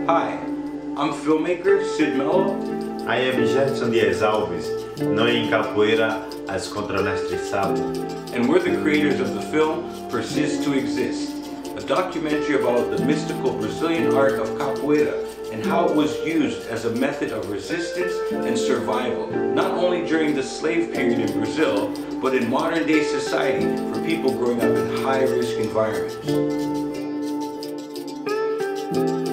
Hi, I'm filmmaker Sid Melo. I am Gerson Dias Alves, known in capoeira as Contramestre Sapo. And we're the creators of the film Persist to Exist, a documentary about the mystical Brazilian art of capoeira and how it was used as a method of resistance and survival, not only during the slave period in Brazil, but in modern day society for people growing up in high-risk environments.